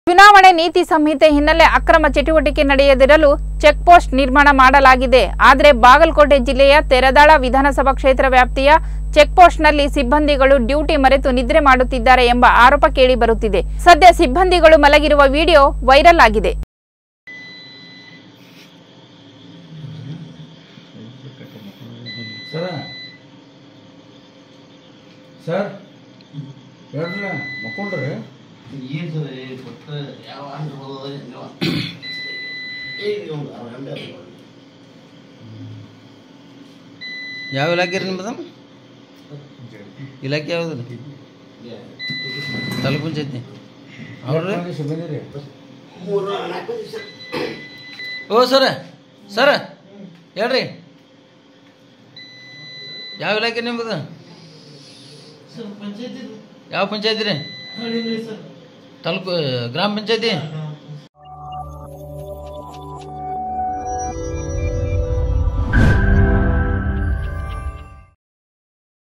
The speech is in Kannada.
ಚುನಾವಣೆ ನೀತಿ ಸಂಹಿತೆ ಹಿನ್ನೆಲೆ ಅಕ್ರಮ ಚಟುವಟಿಕೆ ನಡೆಯದಿರಲು ಚೆಕ್ ಪೋಸ್ಟ್ ನಿರ್ಮಾಣ ಮಾಡಲಾಗಿದೆ. ಆದರೆ ಬಾಗಲಕೋಟೆ ಜಿಲ್ಲೆಯ ತೆರದಾಳ ವಿಧಾನಸಭಾ ಕ್ಷೇತ್ರ ವ್ಯಾಪ್ತಿಯ ಚೆಕ್ ಪೋಸ್ಟ್ನಲ್ಲಿ ಸಿಬ್ಬಂದಿಗಳು ಡ್ಯೂಟಿ ಮರೆತು ನಿದ್ರೆ ಮಾಡುತ್ತಿದ್ದಾರೆ ಎಂಬ ಆರೋಪ ಕೇಳಿ ಬರುತ್ತಿದೆ. ಸದ್ಯ ಸಿಬ್ಬಂದಿಗಳು ಮಲಗಿರುವ ವಿಡಿಯೋ ವೈರಲ್ ಆಗಿದೆ. ಸರ್ ಹೇಳ್ರಿ ಮಕ್ಕೊಂಡ್ರಿ ಯಾವ ಇಲಾಖೆ ರೀ ನಿಮ್ಮದು? ಇಲಾಖೆ ಯಾವ್ದು? ತಾಲೂಕು ಪಂಚಾಯತಿ ಅವ್ರಿ. ಓ ಸರ ಸರ ಹೇಳ್ರಿ, ಯಾವ ಇಲಾಖೆ ನಿಮ್ಮದು? ಯಾವ ಪಂಚಾಯತಿ ರೀ? ತಾಲೂಕು ಗ್ರಾಮ ಪಂಚಾಯತಿ.